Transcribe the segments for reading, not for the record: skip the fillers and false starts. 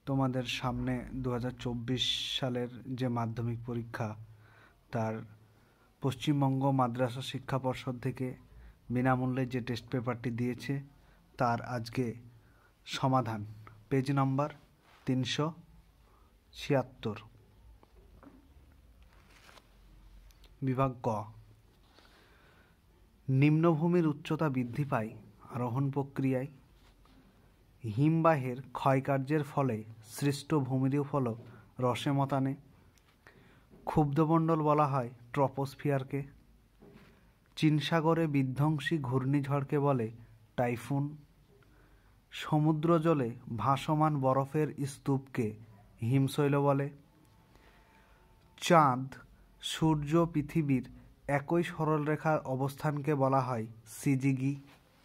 তোমাদের সামনে 2024 সালের যে মাধ্যমিক পরীক্ষা তার পশ্চিমবঙ্গ মাদ্রাসা শিক্ষা পর্ষদ থেকে বিনামূল্যে যে টেস্ট পেপারটি দিয়েছে তার আজকে সমাধান। Page number 376। বিভাগ ক। নিম্নভূমির উচ্চতা বৃদ্ধি পায় আরোহণ প্রক্রিয়ায়। হিমবাহের ক্ষয়কার্যের ফলে সৃষ্ট ভূমিরূপ হল রসে মতানে। ক্ষুব্ধমণ্ডল বলা হয় ট্রপোস্ফিয়ারকে। চীন সাগরে বিধ্বংসী ঘূর্ণিঝড়কে বলে টাইফুন। সমুদ্র জলে ভাসমান বরফের স্তূপকে হিমশৈল বলে। চাঁদ, সূর্য, পৃথিবীর একই সরলরেখার অবস্থানকে বলা হয় সিজিগি।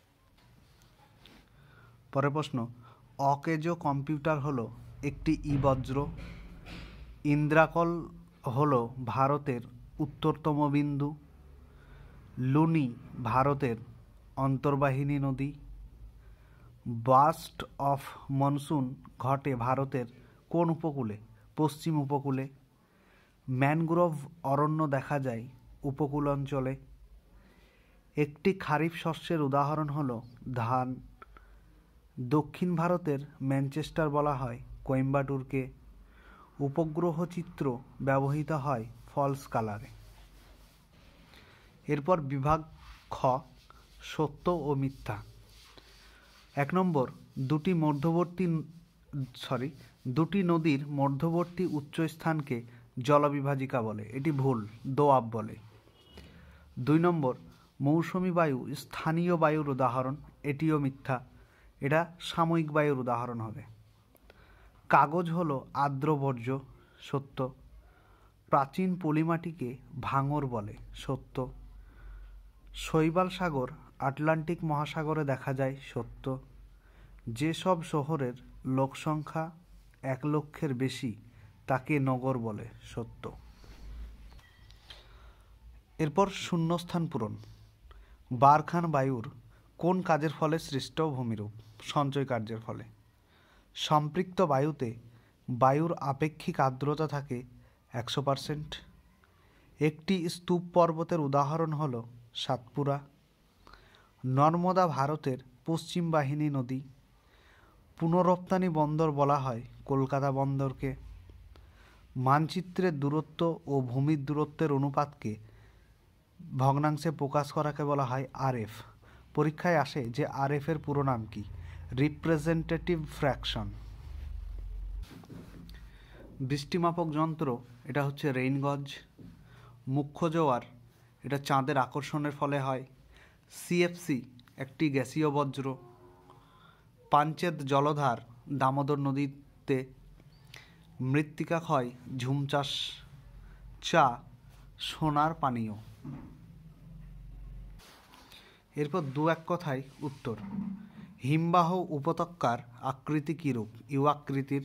পরের প্রশ্ন, অকেজো কম্পিউটার হলো একটি বজ্র। ইন্দ্রাকল হলো ভারতের উত্তরতম বিন্দু। লুনি ভারতের অন্তর্বাহিনী নদী। বার্স্ট অফ মনসুন ঘটে ভারতের কোন উপকূলে? পশ্চিম উপকূলে। ম্যানগ্রোভ অরণ্য দেখা যায় উপকূল অঞ্চলে। একটি খারিফ শস্যের উদাহরণ হলো ধান। দক্ষিণ ভারতের ম্যানচেস্টার বলা হয় কোয়েম্বাটুরকে। উপগ্রহ চিত্র ব্যবহৃত হয় ফলস কালারে। এরপর বিভাগ খ, সত্য ও মিথ্যা। 1 নম্বর, দুটি নদীর মধ্যবর্তী উচ্চস্থানকে জলবিভাজিকা বলে, এটি ভুল, দোআব বলে। 2 নম্বর, মৌসুমী বায়ু স্থানীয় বায়ুর উদাহরণ, এটিও মিথ্যা, এটা সাময়িক বায়ুর উদাহরণ হবে। কাগজ হলো আর্দ্র বর্জ্য, সত্য। প্রাচীন পলিমাটিকে ভাঙর বলে, সত্য। শৈবাল সাগর আটলান্টিক মহাসাগরে দেখা যায়, সত্য। যেসব শহরের লোকসংখ্যা 1 লক্ষের বেশি তাকে নগর বলে, সত্য। এরপর শূন্যস্থান পূরণ। বারখান বায়ুর কোন কাজের ফলে সৃষ্ট ভূমিরূপ? সঞ্চয় কার্যের ফলে। সম্পৃক্ত বায়ুতে বায়ুর আপেক্ষিক আর্দ্রতা থাকে 100%। একটি স্তূপ পর্বতের উদাহরণ হল সাতপুরা। নর্মদা ভারতের পশ্চিম বাহিনী নদী। পুনরপ্তানি বন্দর বলা হয় কলকাতা বন্দরকে। মানচিত্রের দূরত্ব ও ভূমির দূরত্বের অনুপাতকে ভগ্নাংশে প্রকাশ করাকে বলা হয় আরএফ। পরীক্ষায় আসে যে আরএফের পুরো নাম কি? Representative fraction. বৃষ্টিমাপক যন্ত্র, এটা হচ্ছে রেইন গজ। মুখ্য জোয়ার, এটা চাঁদের আকর্ষণের ফলে হয়। সিএফসি একটি গ্যাসীয় বজ্র। পাঞ্চেত জলধার দামোদর নদীতে। মৃত্তিকা ক্ষয় ঝুম চাষ। চা সোনার পানীয়। এরপর 2-1 কথায় উত্তর। হিমবাহ উপত্যকার আকৃতি কীরূপ? ইউ আকৃতির।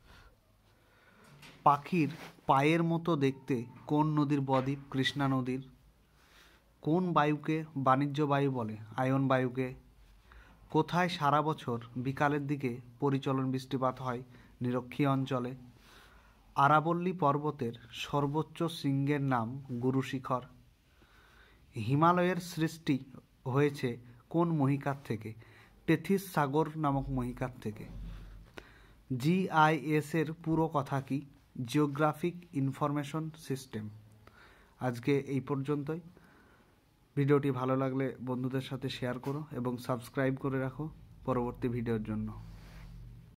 পাখির পায়ের মতো দেখতে কোন নদীর বদ্বীপ? কৃষ্ণা নদীর। কোন বায়ুকে বাণিজ্য বায়ু বলে? আয়ন বায়ুকে। কোথায় সারা বছর বিকালের দিকে পরিচলন বৃষ্টিপাত হয়? নিরক্ষীয় অঞ্চলে। আরাবল্লী পর্বতের সর্বোচ্চ শৃঙ্গের নাম গুরু শিখর। হিমালয়ের সৃষ্টি হয়েছে কোন মহিকার থেকে? টেথিস সাগর নামক মহিকার থেকে। জিআইএস এর পুরো কথা কি? Geographic information system. আজকে এই পর্যন্তই। ভিডিওটি ভালো লাগলে বন্ধুদের সাথে শেয়ার করো এবং সাবস্ক্রাইব করে রাখো পরবর্তী ভিডিওর জন্য।